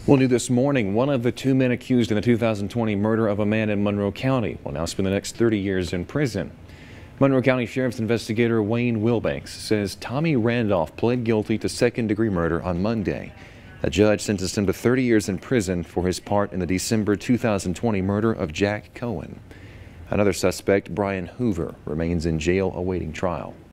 Well, new this morning, one of the two men accused in the 2020 murder of a man in Monroe County will now spend the next 30 years in prison. Monroe County Sheriff's investigator Wayne Wilbanks says Tommy Randolph pled guilty to second-degree murder on Monday. A judge sentenced him to 30 years in prison for his part in the December 2020 murder of Jack Cohen. Another suspect, Brian Hoover, remains in jail awaiting trial.